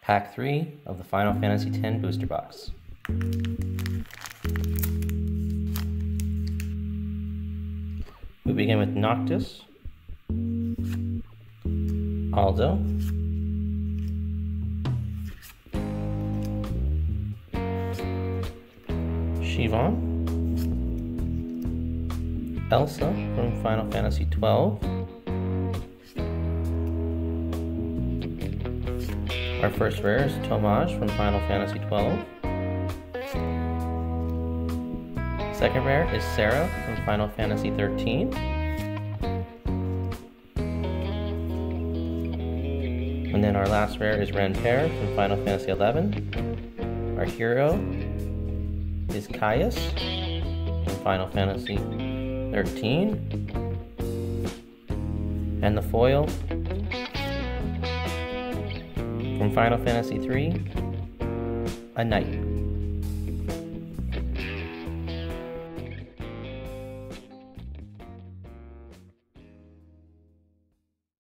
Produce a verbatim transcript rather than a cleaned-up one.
Pack three of the Final Fantasy X booster box. We begin with Noctis, Aldo, Siobhan, Elsa from Final Fantasy twelve, our first rare is Tomage from Final Fantasy twelve, second rare is Sarah from Final Fantasy thirteen, and then our last rare is Renper from Final Fantasy eleven. Our hero is Caius from Final Fantasy thirteen, and the foil from Final Fantasy three, a knight.